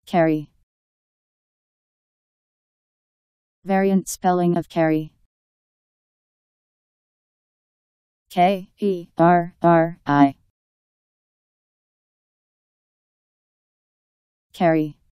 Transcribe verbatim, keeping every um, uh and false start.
Kerry. Variant spelling of Kerry. K E R R I. Kerry.